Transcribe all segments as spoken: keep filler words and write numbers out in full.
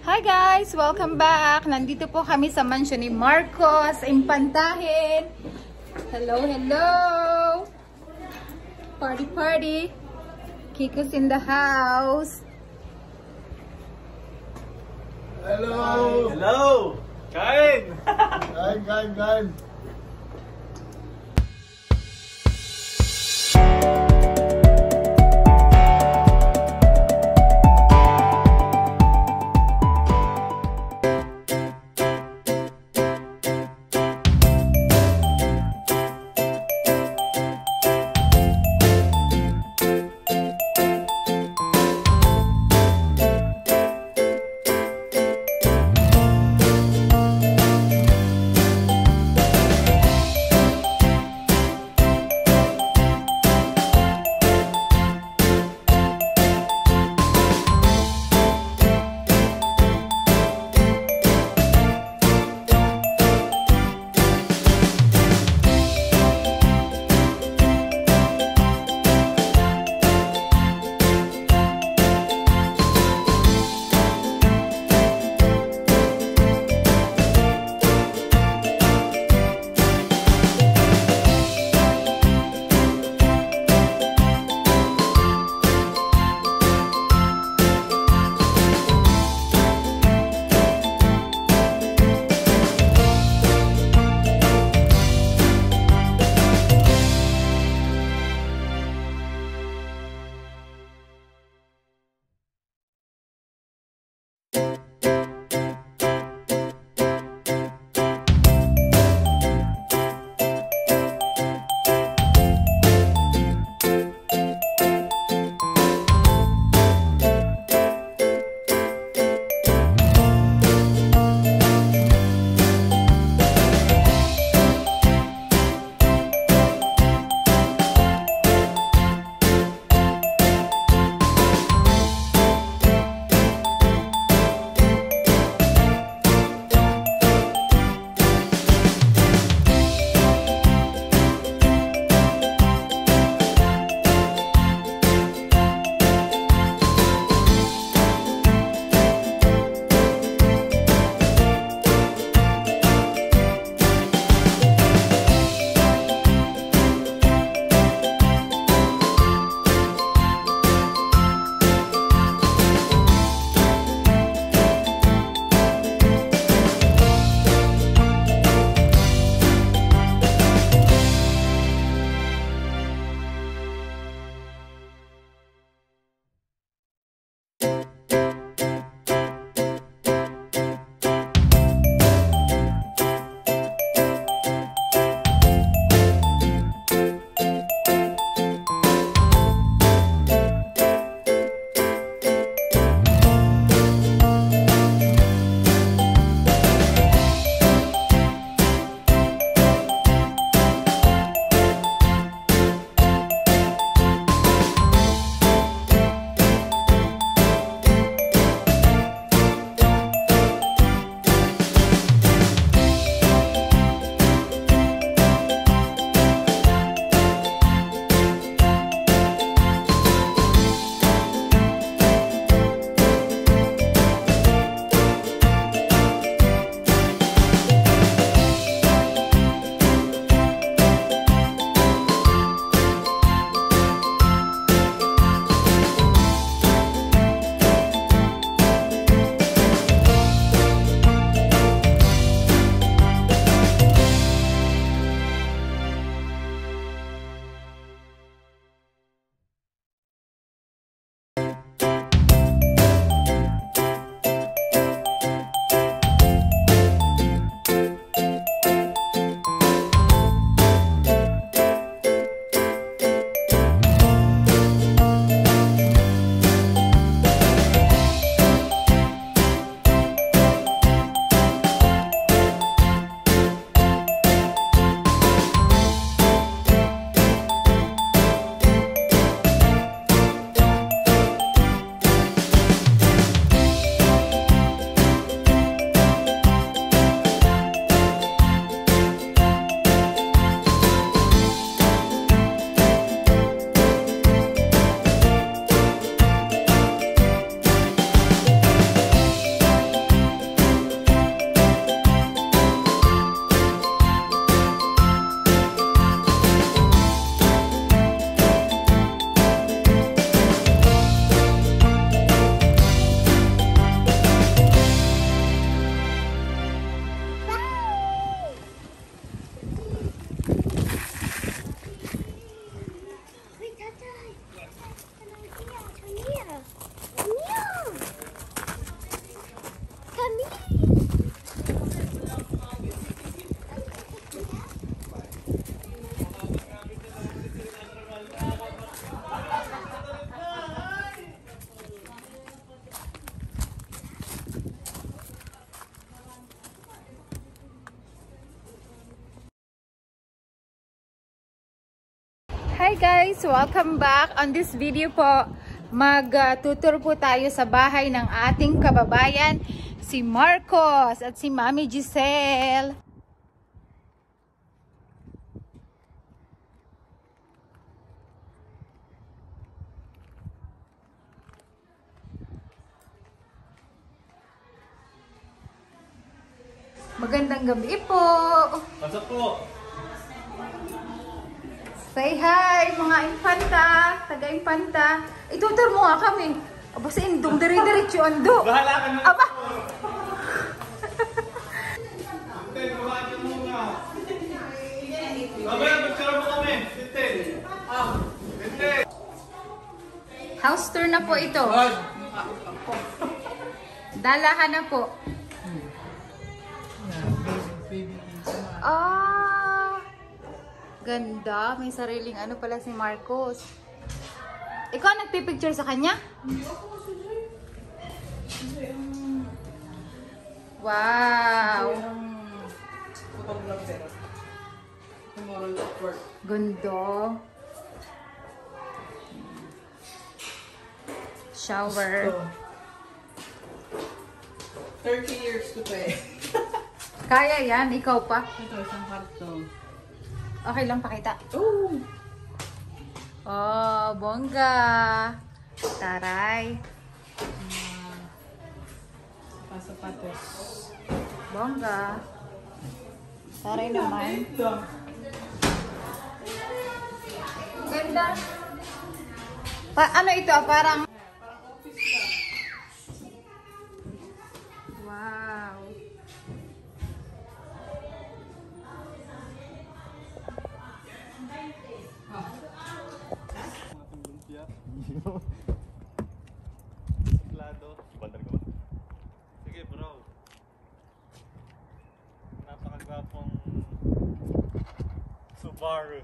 Hi guys! Welcome back! Nandito po kami sa mansion ni Marcos, Impantahin. Hello, hello! Party, party! Kiko's in the house. Hello! Hello! Kain! Kain, kain, kain! Nani? Hi guys! Welcome back! On this video po, mag-tutor po tayo sa bahay ng ating kababayan, si Marcos at si Mami Giselle. Magandang gabi po! Pasok po! Say hi, mga infanta, taga-infanta. Itutur mo nga kami. Aba, sa indong, diri-diretso ando. Bahala ka na! Aba! Tintin, kumain ka muna. Babaya, magkara mo kami. Tintin. Ah, Tintin. House tour na po ito. Dalahan na po. Ah! Ganda. May sariling ano pala si Marcos. Ikaw nagpipicture sa kanya? Wow! Ganda. Shower. thirty years to pay. Kaya yan. Ikaw pa. Ito, isang karton. Okay lang pakita. Oh! Oh, bongga. Taray. Uh, pasapatos. Bongga. Taray naman. Ganda. Pa ano ito? Parang... Wow. Lado. Bandar ka ba? Sige bro. Napakagwapong Subaru.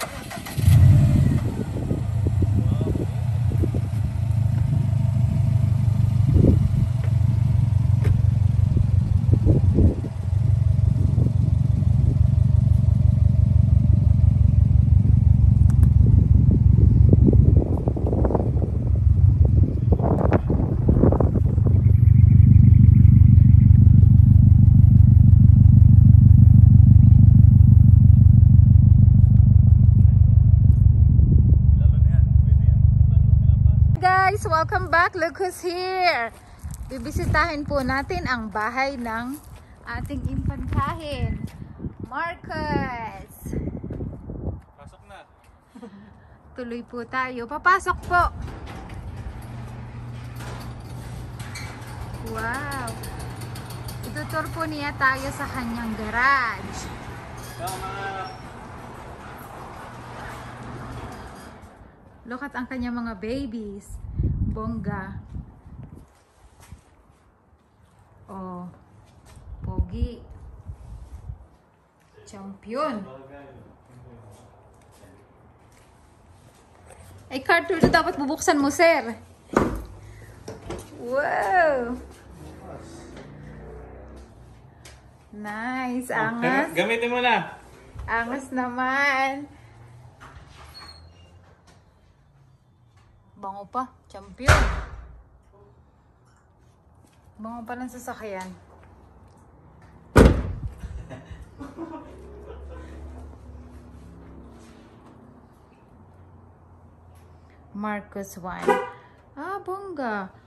Guys, welcome back. Look who's here. Bibisitahin po natin ang bahay ng ating impantahin, Marcos. Pasok na. Tuloy po tayo. Papasok po. Wow. Itutur po niya tayo sa kanyang garage. Tama. Look at ang kanyang mga babies. Bongga. Oh. Pogi. Champion. Ay, car tour to dapat bubuksan mo, sir. Wow. Nice. Angas. Gamitin mo na. Angas naman. Bango pa. Champion. Bango pa ng sasakyan. Marcos one. Ah, bongga.